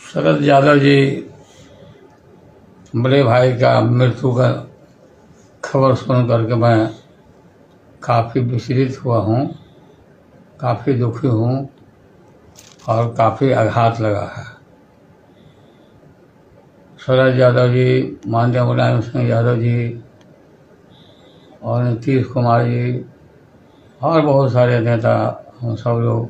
शरद यादव जी बड़े भाई का मृत्यु का खबर सुन करके मैं काफ़ी विचलित हुआ हूँ, काफ़ी दुखी हूँ और काफ़ी आघात लगा है। शरद यादव जी, माननीय मुलायम सिंह यादव जी और नीतीश कुमार जी और बहुत सारे नेता, हम सब लोग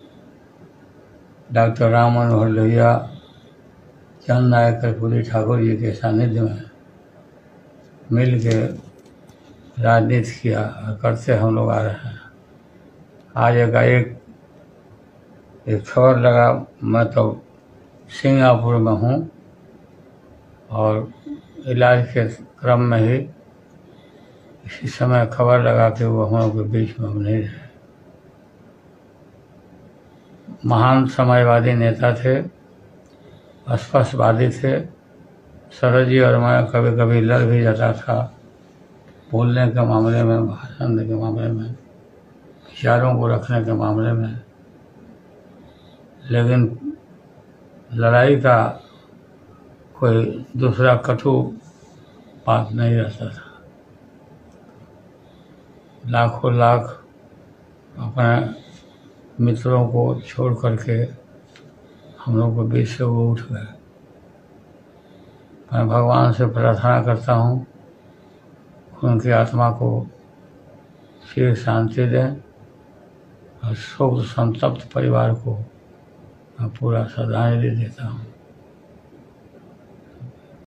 डॉक्टर राम मनोहर लोहिया, चंद नायक कर्पूरी ठाकुर जी के सानिध्य में मिल के राजनीति किया और करते हम लोग आ रहे हैं। आज एक खबर लगा, मैं तो सिंगापुर में हूँ और इलाज के क्रम में ही इसी समय खबर लगा कि वो हम लोग के बीच में हम नहीं रहे। महान समाजवादी नेता थे, स्पष्टवादी थे। शरद जी और मैं कभी कभी लड़ भी जाता था, बोलने के मामले में, भाषण के मामले में, विचारों को रखने के मामले में, लेकिन लड़ाई का कोई दूसरा कटु बात नहीं रहता था। लाखों लाख अपने मित्रों को छोड़ करके हम लोग के बीच से वो उठ गए। मैं भगवान से प्रार्थना करता हूँ उनकी आत्मा को चिर शांति दें और शोक संतप्त परिवार को मैं पूरा श्रद्धांजलि देता हूँ।